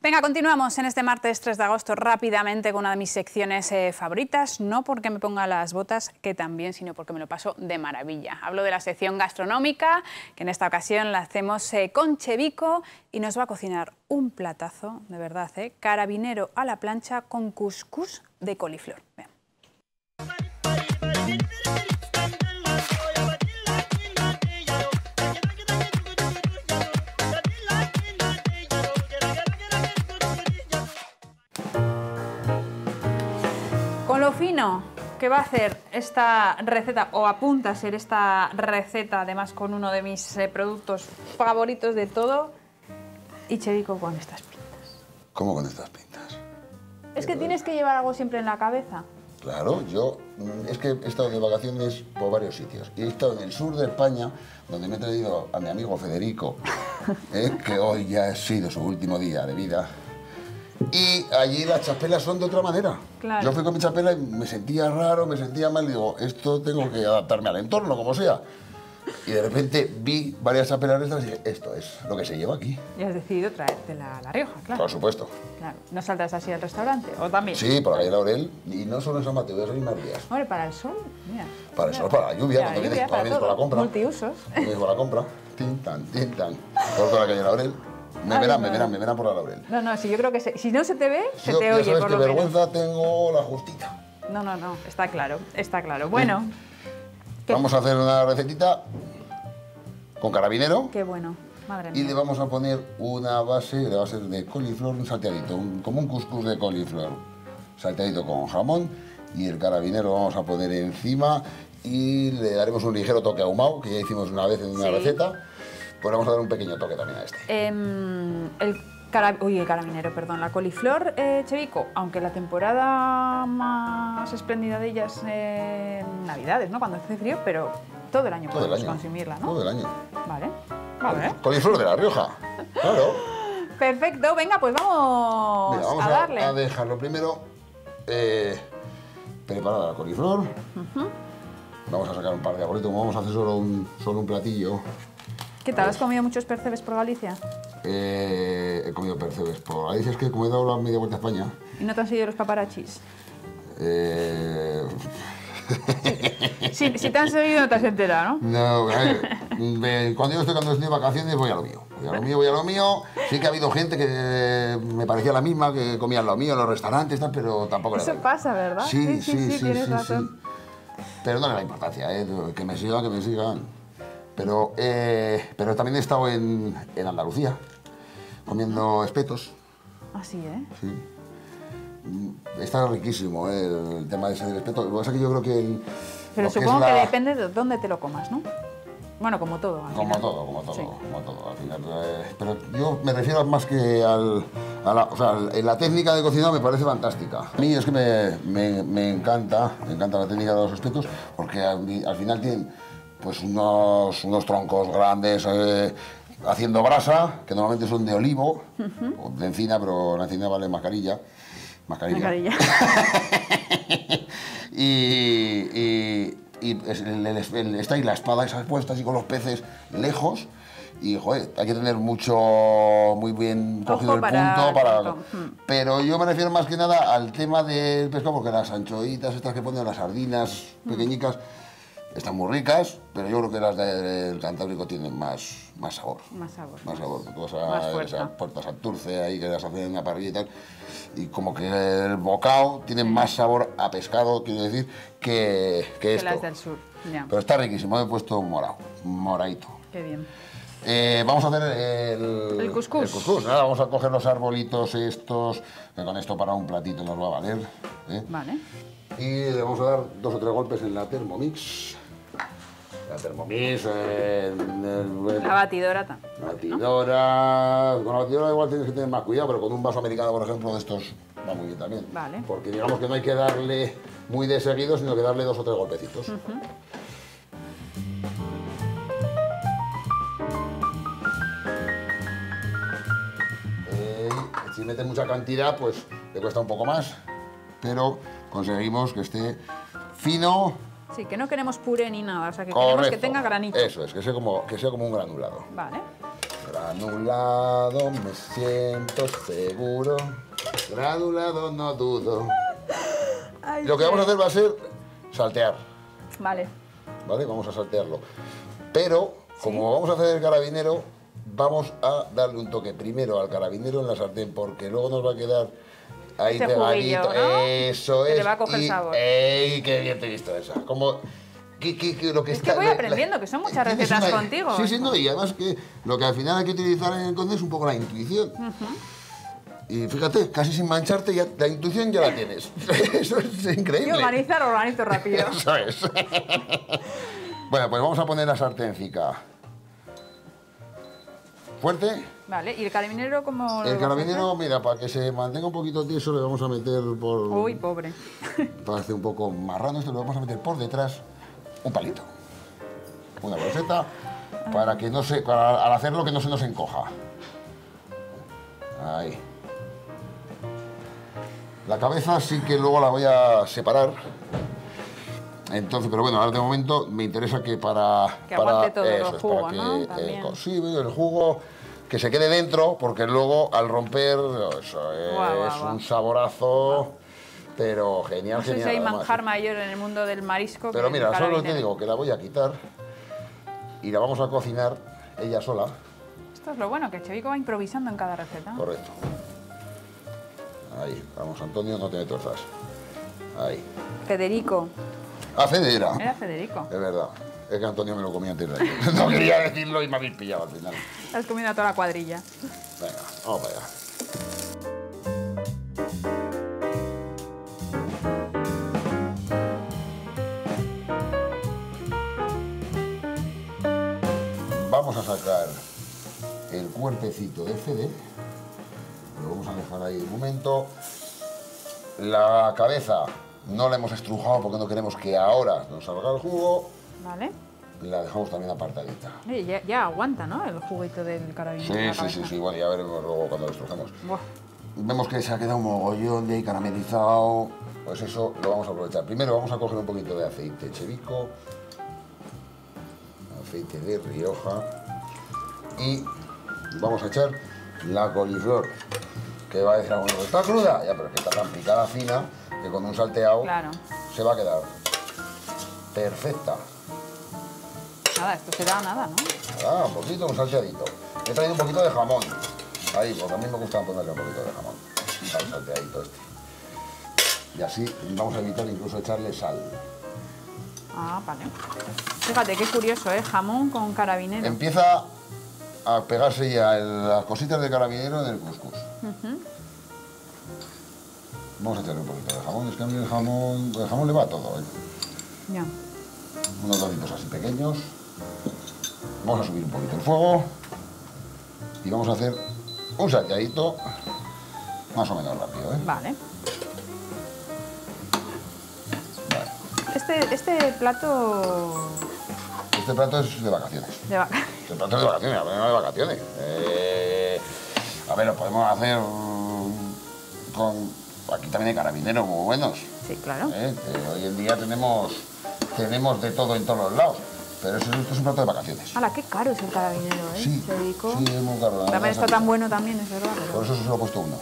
Venga, continuamos en este martes 3 de agosto rápidamente con una de mis secciones favoritas, no porque me ponga las botas, que también, sino porque me lo paso de maravilla. Hablo de la sección gastronómica, que en esta ocasión la hacemos con Chevico y nos va a cocinar un platazo, de verdad, carabinero a la plancha con cuscús de coliflor. Vean. Con lo fino que va a hacer esta receta, o apunta a ser esta receta, además con uno de mis productos favoritos de todo, y Chevico con estas pintas. ¿Cómo con estas pintas? Es que tienes que llevar algo siempre en la cabeza. Claro, yo es que he estado de vacaciones por varios sitios. Y he estado en el sur de España, donde me he traído a mi amigo Federico, que hoy ya ha sido su último día de vida. Y allí las chapelas son de otra manera. Claro. Yo fui con mi chapela y me sentía raro, me sentía mal, y digo, esto tengo que adaptarme al entorno, como sea. Y de repente vi varias chapelas de estas y dije, esto es lo que se lleva aquí. Y has decidido traértela a La Rioja, claro. Por supuesto. Claro. ¿No saltas así al restaurante? ¿O también? Sí, por la calle Laurel. Y no solo en San Mateo, voy a salir más días. Hombre, para el sol, mira. Para el sol, para la lluvia, cuando vienes por la compra. Multiusos. Cuando vienes por la compra. Tin, tan, tin, tan. Por toda la calle Laurel. Me verán por la Laurel. No, si yo creo que si no se te ve, se Yo, te ya oye, sabes por que lo menos. vergüenza tengo la justita. No, está claro, está claro. Bueno. Vamos a hacer una recetita con carabinero. Qué bueno, madre Y mía. le vamos a poner una base, le va a ser de coliflor, un salteadito, como un cuscús de coliflor. Salteadito con jamón y el carabinero lo vamos a poner encima y le daremos un ligero toque ahumado, que ya hicimos una vez en una receta. Pues vamos a dar un pequeño toque también a este. El carabinero, perdón, la coliflor, Chevico, aunque la temporada más espléndida de ella es Navidades, ¿no? Cuando hace frío, pero todo el año podemos consumirla, ¿no? Todo el año. Vale. Coliflor de La Rioja, claro. Perfecto, venga, pues vamos, Mira, vamos a darle. a dejarlo primero preparada la coliflor. Vamos a sacar un par de arbolitos, como vamos a hacer solo un platillo. ¿Qué tal? ¿Has comido muchos percebes por Galicia? He comido percebes por Galicia, es que como he dado la media vuelta a España. ¿Y no te han seguido los paparachis? Si te han seguido no te has enterado, ¿no? No, a ver, cuando estoy de vacaciones voy a lo mío. Voy a lo mío. Sí que ha habido gente que me parecía la misma, que comía lo mío en los restaurantes, tal, pero tampoco Eso era pasa, ¿verdad? Sí, tienes razón. Pero no le da importancia, que me sigan. Pero también he estado en Andalucía, comiendo espetos. Ah, sí, ¿eh? Sí. Está riquísimo, el tema de ese del espeto. Lo que pasa es que yo creo que... Pero supongo que depende de dónde te lo comas, ¿no? Bueno, como todo. Como todo, al final. Pero yo me refiero más que o sea, la técnica de cocinado me parece fantástica. A mí es que me encanta la técnica de los espetos, porque al final tienen pues unos troncos grandes haciendo brasa, que normalmente son de olivo, o de encina, pero la encina vale mascarilla. y está ahí la espada esa puesta así con los peces lejos y joder, hay que tener muy bien cogido el punto para... Pero yo me refiero más que nada al tema del pescado, porque las anchoitas estas que ponen, las sardinas pequeñicas, están muy ricas, pero yo creo que las del Cantábrico tienen más sabor. Más sabor. Esas puertas Santurce ahí que las hacen en la parrilla y tal. Y como que el bocao tiene más sabor a pescado, quiero decir, que esto. Que las del sur, ya. Pero está riquísimo, he puesto moradito. Qué bien. Vamos a hacer el cuscús. Nada, vamos a coger los arbolitos estos, que con esto para un platito nos va a valer. Vale. Y le vamos a dar 2 o 3 golpes en la Thermomix. La Thermomix, la batidora también. Batidora. Con la batidora igual tienes que tener más cuidado, pero con un vaso americano, por ejemplo, de estos va muy bien también. Vale. Porque digamos que no hay que darle muy de seguido, sino que darle 2 o 3 golpecitos. Si metes mucha cantidad, pues te cuesta un poco más, pero conseguimos que esté fino. Sí, que no queremos puré ni nada, o sea, que queremos que tenga granitos. Eso es, que sea como un granulado. Vale. Granulado, me siento seguro. Granulado, no dudo. Ay, Lo que vamos a hacer va a ser saltear. Vale. ¿Vale? Vamos a saltearlo. Pero, como vamos a hacer el carabinero, vamos a darle un toque primero al carabinero en la sartén, porque luego nos va a quedar ahí ese pegadito. juguillo, ¿no? Eso Que es. le va a coger sabor. ¡Ey, qué bien te he visto esa! Como, lo que Es está, que voy aprendiendo, que son muchas tienes recetas contigo. Sí, sí, no, y además que lo que al final hay que utilizar en el conde es un poco la intuición. Y fíjate, casi sin mancharte, ya, la intuición ya la tienes. Eso es increíble. Y organizar, organizo rápido. Eso es. Bueno, pues vamos a poner la sarténcica. Fuerte. Vale, ¿y el carabinero cómo lo El vas a carabinero, hacer? mira, para que se mantenga un poquito tieso, le vamos a meter por... Uy, pobre. Para hacer un poco marrano, esto le vamos a meter por detrás un palito. Una bolseta, para que no se... al hacerlo que no se nos encoja. Ahí. La cabeza sí que luego la voy a separar. Entonces, pero bueno, ahora de momento me interesa que Que aguante todo el jugo, para que, ¿no? También. sí, el jugo que se quede dentro, porque luego al romper eso es Guau. un saborazo, pero genial, No sé si genial. hay además, manjar mayor en el mundo del marisco. pero que mira, el solo te carabinero. digo que la voy a quitar y la vamos a cocinar ella sola. Esto es lo bueno, que Chevico va improvisando en cada receta. Correcto. Ahí, vamos, Antonio, no te me tuerzas. Ahí. Federico. Ah, Federa. Era Federico. Es verdad. Es que Antonio me lo comía antes de ayer. No quería decirlo y me habéis pillado al final. Estás comiendo a toda la cuadrilla. Venga, vamos para allá. Vamos a sacar el cuerpecito de Fede. Lo vamos a dejar ahí un momento. La cabeza no la hemos estrujado porque no queremos que ahora nos salga el jugo. Vale. La dejamos también apartadita. Oye, ya aguanta, ¿no? El juguito del carabinero. en la cabeza. Sí, bueno, ya veremos luego cuando lo estrujemos. Buah. Vemos que se ha quedado un mogollón de ahí caramelizado, pues eso lo vamos a aprovechar. Primero vamos a coger un poquito de aceite chevico, aceite de Rioja y vamos a echar la coliflor, que va a decir alguno, ¿está cruda? Ya, pero es que está tan picada fina que con un salteado Claro. se va a quedar perfecta. Nada, esto será nada, ¿no? Ah, un poquito, un salteadito. He traído un poquito de jamón. Ahí, porque a mí me gusta ponerle un poquito de jamón. Para el salteadito este. Y así vamos a evitar incluso echarle sal. Ah, vale. Fíjate, qué curioso, ¿eh? Jamón con carabinero. Empieza a pegarse ya las cositas de carabinero en el cuscús. Vamos a echarle un poquito de jamón. Es que a mí el jamón le va a todo, ¿eh? Ya. Unos doritos así pequeños. Vamos a subir un poquito el fuego. Y vamos a hacer un salteadito más o menos rápido, ¿eh? Vale. Vale. Este plato Este plato es de vacaciones. de vaca. Este plato es de vacaciones, no de vacaciones. A ver, lo podemos hacer con... Aquí también hay carabineros muy buenos. Sí, claro. Que hoy en día tenemos de todo en todos los lados. Pero esto es un plato de vacaciones. ¡Hala, qué caro es el carabinero, eh! Sí, Chevico. sí, es muy caro. También está tan bueno también, es verdad. Por Pero... eso se lo he puesto uno.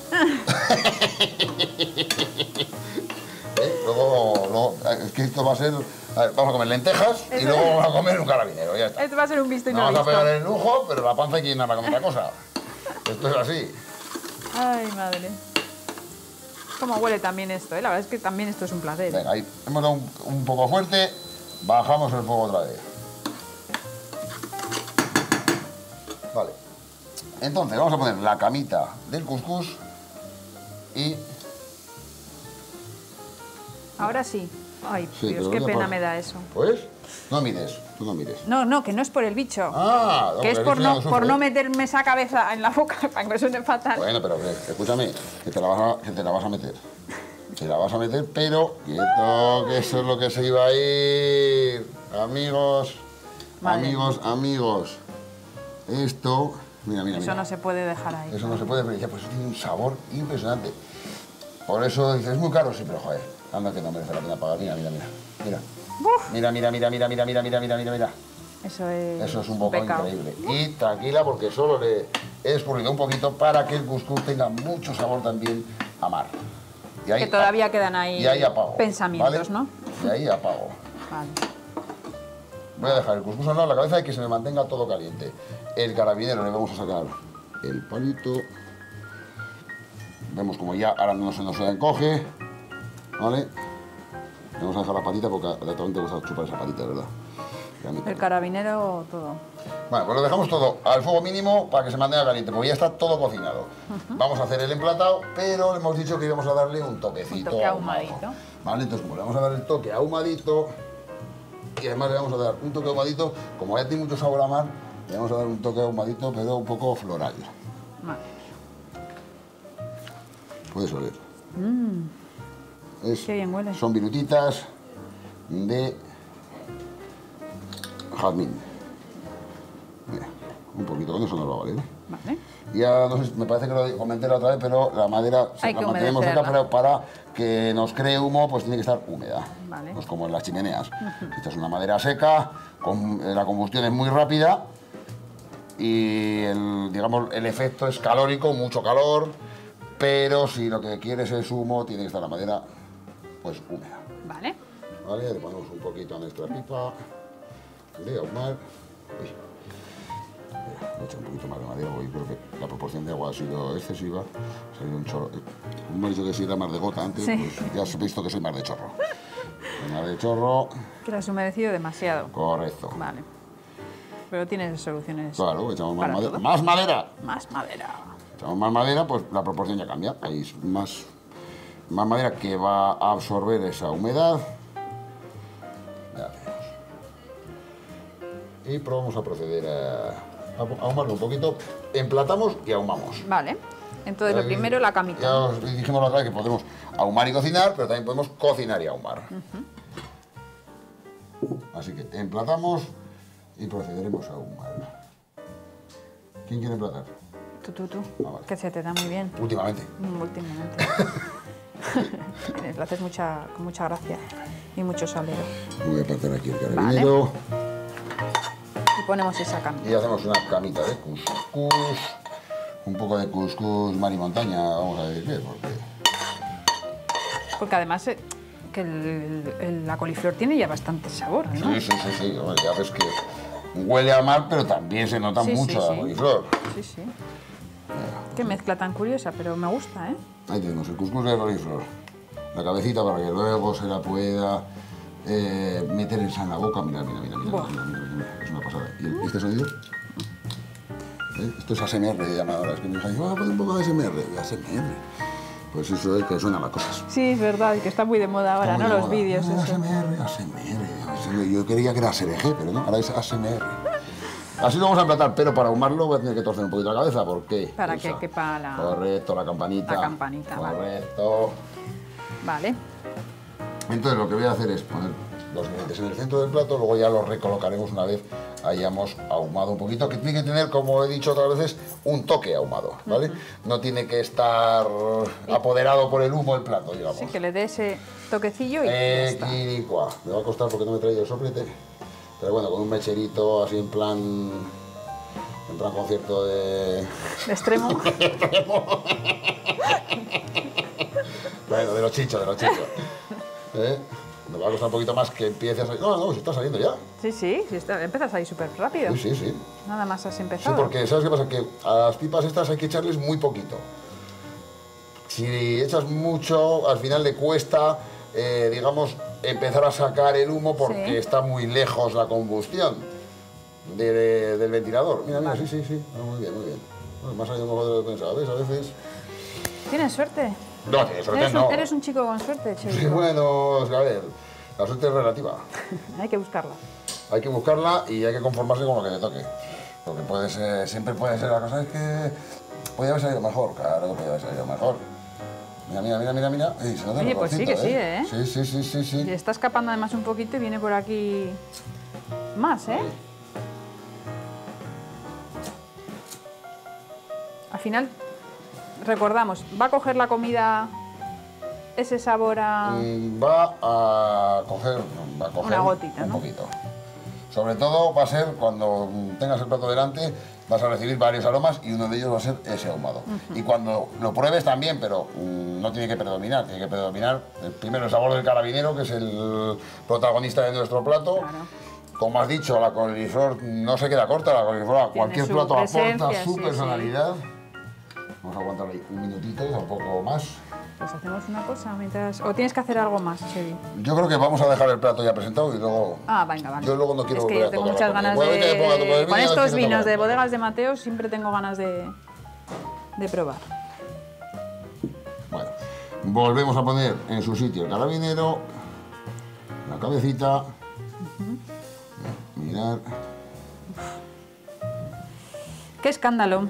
Luego, es que esto va a ser... A ver, vamos a comer lentejas y luego vamos a comer un carabinero, ya está. Esto va a ser un visto y No no vamos a visto. pegar el lujo, pero la panza hay que llenarla con otra cosa. Esto es así. Ay, madre. Cómo huele también esto, ¿eh? La verdad es que también esto es un placer. Venga, ahí hemos dado un poco fuerte, bajamos el fuego otra vez. Vale. Entonces vamos a poner la camita del cuscús y... Ahora sí. Ay, Sí, Dios, pero qué ya pena pasa. me da eso. Pues, no mires, tú no mires. No, no, que no es por el bicho. Ah, que es porque por esto ya no, sufre. por no meterme esa cabeza en la boca para que me suene fatal. Bueno, pero escúchame, que te la vas a meter. Te la vas a meter, pero quieto, que eso es lo que se iba a ir. Amigos, Madre amigos. Esto, mira. Eso no se puede dejar ahí. Eso no se puede, pero ya, pues tiene un sabor impresionante. Por eso dices, es muy caro, sí, pero joder, anda que no merece la pena pagar. Mira. Uf. Mira. Eso es un poco increíble. Y tranquila, porque solo le he escurrido un poquito para que el cuscús tenga mucho sabor también a mar. Y ahí, que todavía quedan ahí pensamientos, ¿vale? ¿No? Y ahí apago. Vale. Voy a dejar el cuscús al lado de la cabeza y que se me mantenga todo caliente. El carabinero le vamos a sacar el palito. Vemos como ya ahora no se nos encoge, ¿vale? Vamos a dejar la patita porque también te gusta chupar esa patita, ¿verdad? El carabinero, todo. Bueno, pues lo dejamos todo al fuego mínimo para que se mantenga caliente, porque ya está todo cocinado. Vamos a hacer el emplatado, pero le hemos dicho que íbamos a darle un toquecito. Un toque ahumadito. Vale, entonces como le vamos a dar el toque ahumadito, y además le vamos a dar un toque ahumadito, como ya tiene mucho sabor a mar, le vamos a dar un toque ahumadito, pero un poco floral. Vale. Puedes oler. Qué bien huele. Son virutitas de jazmín. Mira, un poquito, con eso nos va a valer. Vale. Ya no sé, me parece que lo comenté la otra vez, pero la madera la mantenemos cerca, pero para que nos cree humo, pues tiene que estar húmeda. Vale. Pues como en las chimeneas. Esta es una madera seca, la combustión es muy rápida y digamos, el efecto es calórico, mucho calor, pero si lo que quieres es humo, tiene que estar la madera pues húmeda. Vale. Vale, le ponemos un poquito a nuestra pipa de ahumar. Uy. Voy a echar un poquito más de madera porque creo que la proporción de agua ha sido excesiva. Ha salido un chorro. Me ha dicho que si era mar de gota antes, sí. Pues ya os he visto que soy mar de chorro. Mar de chorro. Que lo has humedecido demasiado. Correcto. Vale. Pero tienes soluciones. Claro, echamos más madera. ¡Más madera! Más madera. Echamos más madera, pues la proporción ya cambia. Hay más madera que va a absorber esa humedad. Ya tenemos. Y vamos a proceder a ahumarlo un poquito. Emplatamos y ahumamos. Vale. Entonces, lo primero, la camita. Ya os dijimos la otra vez que podemos ahumar y cocinar, pero también podemos cocinar y ahumar. Así que emplatamos y procederemos a ahumar. ¿Quién quiere emplatar? Tú. Ah, vale. Que se te da muy bien. Últimamente. Últimamente. Lo haces con mucha gracia y mucho salero. Voy a apartar aquí el carabinero. Vale. Y ponemos esa camita. Y hacemos una camita de cuscús. Un poco de cuscús mar y montaña, vamos a decir, porque además que la coliflor tiene ya bastante sabor, ¿no? Sí. Ya ves que huele a mar, pero también se nota mucho la coliflor. Sí. Qué mezcla tan curiosa, pero me gusta, ¿eh? Ahí tenemos el cuscús de coliflor. La cabecita para que luego se la pueda meter en la boca. Mira. Es una pasada. ¿Y este sonido? Esto es ASMR, llamadoras que me dicen, voy a poner un poco de ASMR. ASMR. Pues eso es que suena las cosas. Sí, es verdad, que está muy de moda ahora, ¿no? Los vídeos. ASMR. Yo creía que era SRG, pero no, ahora es ASMR. Así lo vamos a emplatar, pero para ahumarlo voy a tener que torcer un poquito la cabeza, ¿por qué? Para que quepa la... Correcto, la campanita. La campanita, correcto. Vale. Entonces lo que voy a hacer es poner los ingredientes en el centro del plato, luego ya los recolocaremos una vez hayamos ahumado un poquito, que tiene que tener, como he dicho otras veces, un toque ahumado, ¿vale? No tiene que estar apoderado por el humo el plato, digamos. Sí, que le dé ese toquecillo y ya está. Me va a costar porque no me he traído el soplete, pero bueno, con un mecherito así en plan concierto de extremo. Bueno, de los chichos. Me va a costar un poquito más que empieces a... No, se está saliendo ya. Sí, empiezas ahí súper rápido. Sí. Nada más has empezado. Sí, porque ¿sabes qué pasa? Que a las pipas estas hay que echarles muy poquito. Si echas mucho, al final le cuesta, digamos, empezar a sacar el humo porque está muy lejos la combustión del ventilador. Mira, vale. Sí. Muy bien. Bueno, más allá de lo que pensaba, ¿ves? A veces... ¿Tienes suerte? No, tienes suerte, no. Eres un chico con suerte, Cheito. Sí, bueno, a ver, la suerte es relativa. Hay que buscarla. Hay que buscarla y hay que conformarse con lo que te toque. Porque siempre puede ser la cosa, es que podía haber salido mejor. Claro que podía haber salido mejor. Mira. Ey, se nota. Oye, pues sí, que sí, ¿eh? Sí. Y está escapando además un poquito y viene por aquí más, ¿eh? Sí. Al final, recordamos, ¿va a coger la comida ese sabor a...? Va a coger una gotita, un ¿no? poquito. Sobre todo va a ser cuando tengas el plato delante, vas a recibir varios aromas y uno de ellos va a ser ese ahumado. Y cuando lo pruebes también, pero no tiene que predominar, primero el sabor del carabinero, que es el protagonista de nuestro plato. Claro. Como has dicho, la coliflor no se queda corta, la coliflor a cualquier plato aporta su personalidad. Vamos a aguantar ahí un minutito, un poco más. Pues hacemos una cosa mientras... ¿O tienes que hacer algo más, Chevy? Yo creo que vamos a dejar el plato ya presentado y luego... Ah, venga, vale. Yo luego no quiero volver a tocar. Es que yo tengo muchas ganas de... Con estos vinos de Bodegas de Mateos siempre tengo ganas de probar. Bueno, volvemos a poner en su sitio el carabinero, la cabecita. Mirad. ¡Qué escándalo!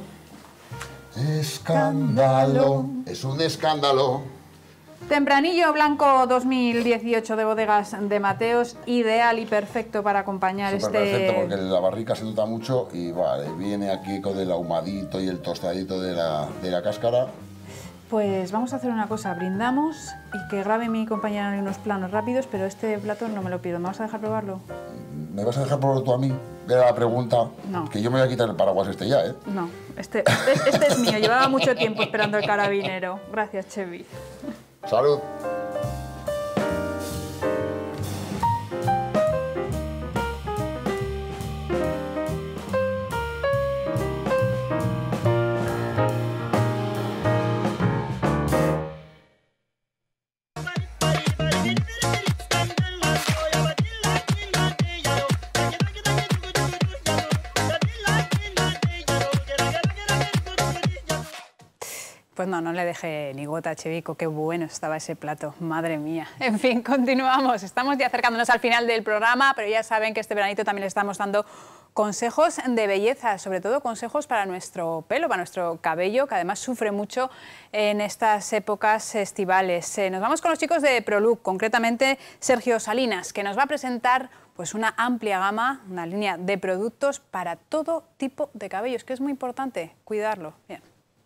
Escándalo, es un escándalo. Tempranillo blanco 2018 de Bodegas de Mateos, ideal y perfecto para acompañar perfecto, porque la barrica se nota mucho y vale, viene aquí con el ahumadito y el tostadito de la cáscara. Pues vamos a hacer una cosa, brindamos y que grabe mi compañera unos planos rápidos, pero este plato no me lo pido. ¿Me vas a dejar probarlo? ¿Me vas a dejar probarlo tú a mí? Era la pregunta. No. Que yo me voy a quitar el paraguas este ya, ¿eh? No, este es mío. Llevaba mucho tiempo esperando el carabinero. Gracias, Chevy. ¡Salud! Pues no le dejé ni gota, Chevico, qué bueno estaba ese plato, madre mía. En fin, continuamos, estamos ya acercándonos al final del programa, pero ya saben que este veranito también le estamos dando consejos de belleza, sobre todo consejos para nuestro pelo, para nuestro cabello, que además sufre mucho en estas épocas estivales. Nos vamos con los chicos de ProLook, concretamente Sergio Salinas, que nos va a presentar pues una amplia gama, una línea de productos para todo tipo de cabellos, que es muy importante cuidarlo. Bien.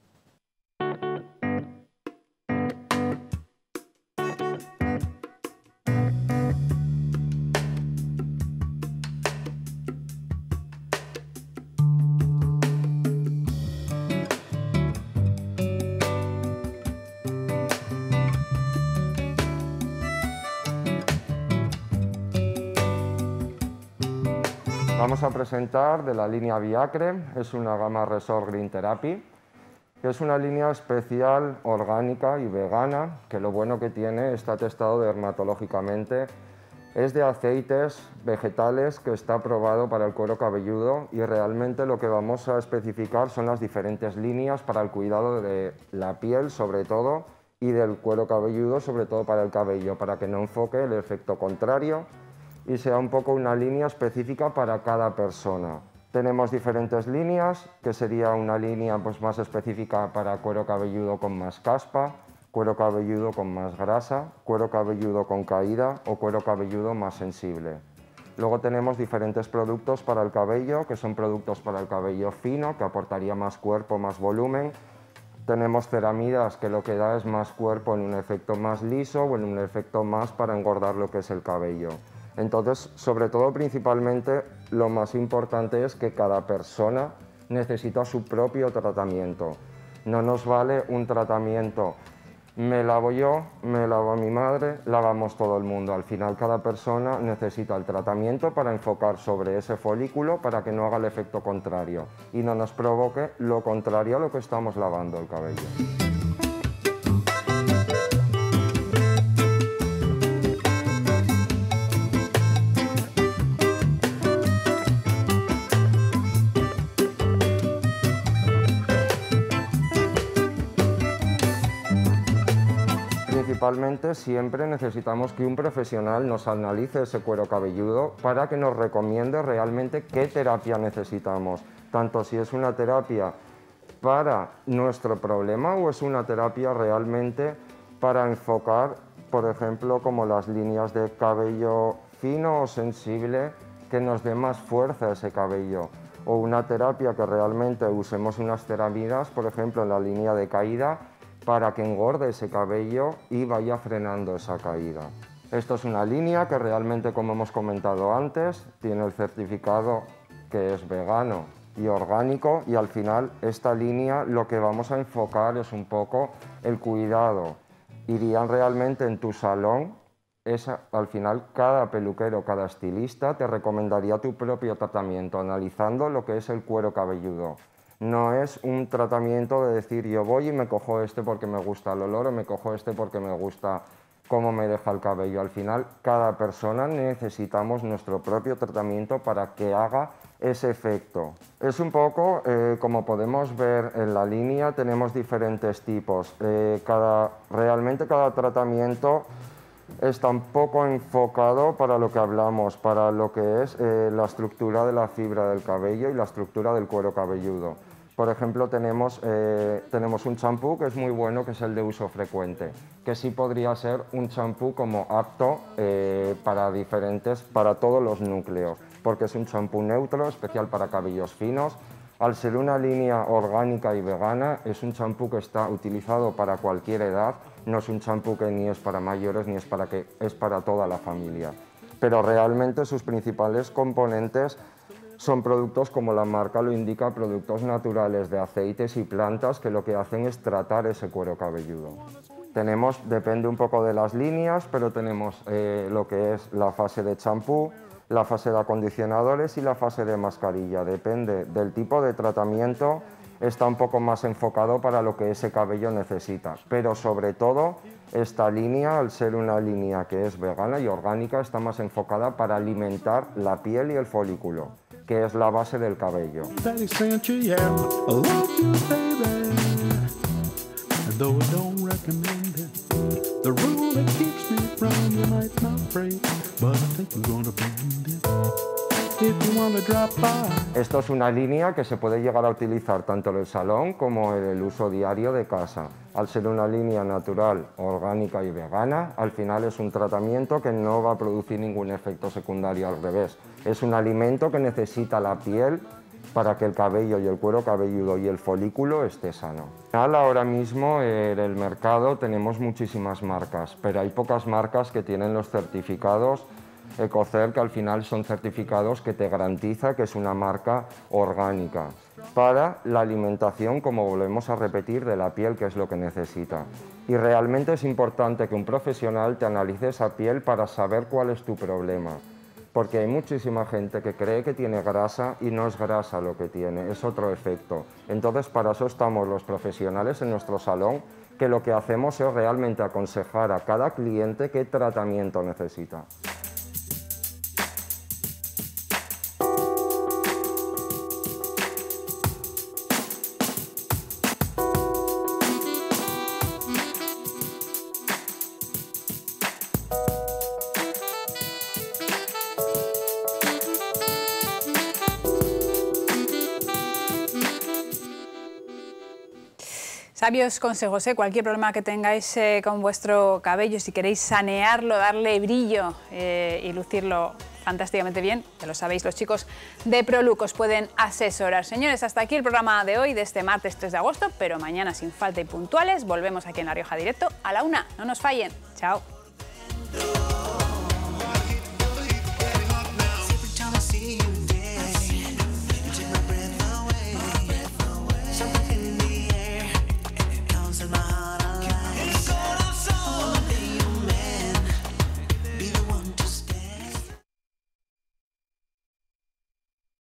Vamos a presentar de la línea Viacre, es una gama Resort Green Therapy, que es una línea especial, orgánica y vegana, que lo bueno que tiene, está testado dermatológicamente, es de aceites vegetales que está aprobado para el cuero cabelludo y realmente lo que vamos a especificar son las diferentes líneas para el cuidado de la piel sobre todo y del cuero cabelludo sobre todo para el cabello, para que no enfoque el efecto contrario y sea un poco una línea específica para cada persona. Tenemos diferentes líneas, que sería una línea pues, más específica para cuero cabelludo con más caspa, cuero cabelludo con más grasa, cuero cabelludo con caída o cuero cabelludo más sensible. Luego tenemos diferentes productos para el cabello, que son productos para el cabello fino, que aportaría más cuerpo, más volumen. Tenemos ceramidas, que lo que da es más cuerpo en un efecto más liso o en un efecto más para engordar lo que es el cabello. Entonces, sobre todo, principalmente, lo más importante es que cada persona necesita su propio tratamiento. No nos vale un tratamiento, me lavo yo, me lavo a mi madre, lavamos todo el mundo. Al final, cada persona necesita el tratamiento para enfocar sobre ese folículo para que no haga el efecto contrario y no nos provoque lo contrario a lo que estamos lavando el cabello. Principalmente siempre necesitamos que un profesional nos analice ese cuero cabelludo para que nos recomiende realmente qué terapia necesitamos, tanto si es una terapia para nuestro problema o es una terapia realmente para enfocar, por ejemplo, como las líneas de cabello fino o sensible que nos dé más fuerza a ese cabello, o una terapia que realmente usemos unas ceramidas, por ejemplo, en la línea de caída, para que engorde ese cabello y vaya frenando esa caída. Esto es una línea que realmente, como hemos comentado antes, tiene el certificado que es vegano y orgánico, y al final esta línea lo que vamos a enfocar es un poco el cuidado. Irían realmente en tu salón, al final cada peluquero, cada estilista te recomendaría tu propio tratamiento, analizando lo que es el cuero cabelludo. No es un tratamiento de decir yo voy y me cojo este porque me gusta el olor o me cojo este porque me gusta cómo me deja el cabello. Al final, cada persona necesitamos nuestro propio tratamiento para que haga ese efecto. Es un poco, como podemos ver en la línea, tenemos diferentes tipos. Realmente cada tratamiento está un poco enfocado para lo que hablamos, para lo que es la estructura de la fibra del cabello y la estructura del cuero cabelludo. Por ejemplo, tenemos un champú que es muy bueno, que es el de uso frecuente, que sí podría ser un champú como apto para todos los núcleos, porque es un champú neutro, especial para cabellos finos. Al ser una línea orgánica y vegana, es un champú que está utilizado para cualquier edad, no es un champú que ni es para mayores ni es para toda la familia. Pero realmente sus principales componentes son productos, como la marca lo indica, productos naturales de aceites y plantas que lo que hacen es tratar ese cuero cabelludo. Depende un poco de las líneas, pero tenemos lo que es la fase de champú, la fase de acondicionadores y la fase de mascarilla. Depende del tipo de tratamiento, está un poco más enfocado para lo que ese cabello necesita. Pero sobre todo, esta línea, al ser una línea que es vegana y orgánica, está más enfocada para alimentar la piel y el folículo, que es la base del cabello. Esto es una línea que se puede llegar a utilizar tanto en el salón como en el uso diario de casa. Al ser una línea natural, orgánica y vegana, al final es un tratamiento que no va a producir ningún efecto secundario, al revés. Es un alimento que necesita la piel para que el cabello y el cuero cabelludo y el folículo esté sano. Ahora mismo en el mercado tenemos muchísimas marcas, pero hay pocas marcas que tienen los certificados Ecocer, que al final son certificados que te garantiza que es una marca orgánica para la alimentación, como volvemos a repetir, de la piel, que es lo que necesita. Y realmente es importante que un profesional te analice esa piel para saber cuál es tu problema, porque hay muchísima gente que cree que tiene grasa y no es grasa lo que tiene, es otro efecto. Entonces, para eso estamos los profesionales en nuestro salón, que lo que hacemos es realmente aconsejar a cada cliente qué tratamiento necesita. Sabios consejos, cualquier problema que tengáis con vuestro cabello, si queréis sanearlo, darle brillo y lucirlo fantásticamente bien, ya lo sabéis, los chicos de ProLook os pueden asesorar. Señores, hasta aquí el programa de hoy, de este martes 3 de agosto, pero mañana sin falta y puntuales volvemos aquí en La Rioja Directo a la 1. No nos fallen. Chao.